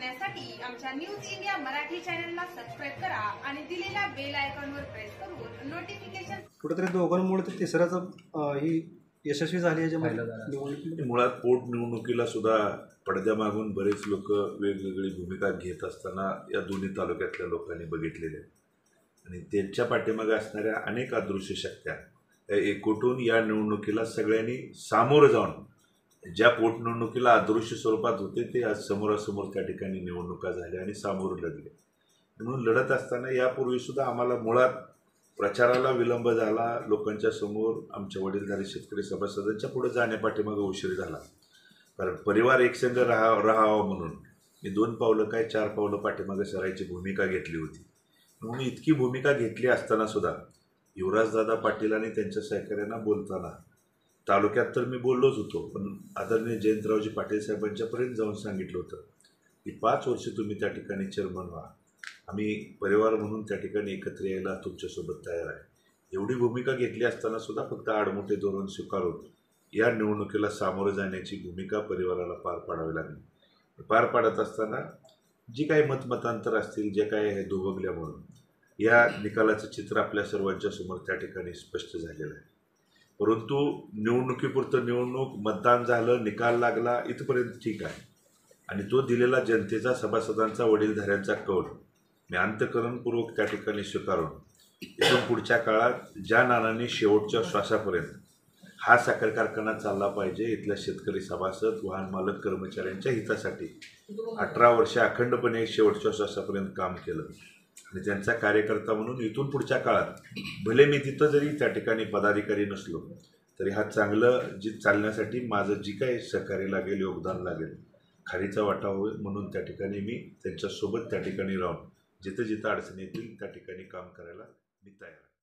पाहण्यासाठी आमच्या news India Marathi चॅनलला सबस्क्राइब करा आणि दिलेल्या बेल आयकॉनवर प्रेस करून नोटिफिकेशन कुठेतरी दोघांमुळे तर तिसऱ्याचा ही यशस्वी झाली याच्यामध्ये। मुळात पोटनिवडणुकीला सुद्धा पडद्यामागून बरेच लोक वेगवेगळी भूमिका घेत असताना या दोन्ही तालुक्यातल्या लोकांनी बघितलेले आणि त्यांच्या पाठीमागे असणाऱ्या अनेक अदृश्य शक्त्या एकवटून या निवडणुकीला सगळ्यांनी सामोरं जाऊन ज्या पोटनिवडणुकीला अदृश्य स्वरूपात होते ते आज समोरासमोर त्या ठिकाणी निवडणुका झाल्या आणि सामोरं लढले। म्हणून लढत असताना यापूर्वीसुद्धा आम्हाला मुळात प्रचाराला विलंब झाला, लोकांच्या समोर आमच्या वडीलधारी शेतकरी सभासदांच्या पुढे जाण्यापाठीमागे उशीर झाला, कारण परिवार एकसंघ राहावा म्हणून मी 2 पावलं काय 4 पावलं पाठीमागे सरायची भूमिका घेतली होती। म्हणून इतकी भूमिका घेतली असताना सुद्धा युवराजदादा पाटील आणि त्यांच्या सहकार्यांना बोलताना तालुक्यात तर मी बोललोच होतो, पण आदरणीय जयंतरावजी पाटील साहेबांच्यापर्यंत जाऊन सांगितलं होतं की 5 वर्ष तुम्ही त्या ठिकाणी चेअरमन व्हा, आम्ही परिवार म्हणून त्या ठिकाणी एकत्र यायला तुमच्यासोबत तयार आहे। एवढी भूमिका घेतली असताना सुद्धा फक्त आडमोठे धोरण स्वीकारून या निवडणुकीला सामोरं जाण्याची भूमिका परिवाराला पार पाडावी लागली। पार पाडत असताना जी काही मतमतांतर असतील, जे काय हे दुभगल्या म्हणून या निकालाचं चित्र आपल्या सर्वांच्या समोर त्या ठिकाणी स्पष्ट झालेलं आहे। परंतु निवडणुकीपुरतं निवडणूक, मतदान झालं, निकाल लागला इथपर्यंत ठीक आहे, आणि तो दिलेला जनतेचा सभासदांचा वडीलधाऱ्यांचा कौल मी अंतःकरणपूर्वक त्या ठिकाणी स्वीकारून इथून पुढच्या काळात ज्या नानांनी शेवटच्या श्वासापर्यंत हा साखर कारखाना चालला पाहिजे, इथल्या शेतकरी सभासद, वाहन मालक, कर्मचाऱ्यांच्या हितासाठी 18 वर्ष अखंडपणे शेवटच्या श्वासापर्यंत काम केलं आणि त्यांचा कार्यकर्ता म्हणून इथून पुढच्या काळात भले मी तिथं जरी त्या ठिकाणी पदाधिकारी नसलो तरी हा चांगलं चालण्यासाठी माझं जी काही सहकार्य लागेल, योगदान लागेल, खारीचा वाटा होईल म्हणून त्या ठिकाणी मी त्यांच्यासोबत त्या ठिकाणी राहून जिथं जिथं अडचणी येतील त्या ठिकाणी काम करायला मी तयार आहे।